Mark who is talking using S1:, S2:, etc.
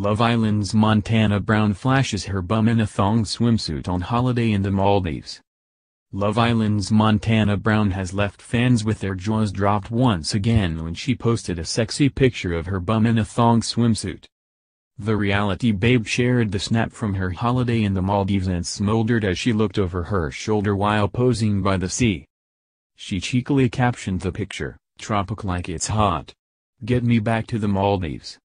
S1: Love Island's Montana Brown flashes her bum in a thong swimsuit on holiday in the Maldives. Love Island's Montana Brown has left fans with their jaws dropped once again when she posted a sexy picture of her bum in a thong swimsuit. The reality babe shared the snap from her holiday in the Maldives and smoldered as she looked over her shoulder while posing by the sea. She cheekily captioned the picture, "Tropic like it's hot. Get me back to the Maldives."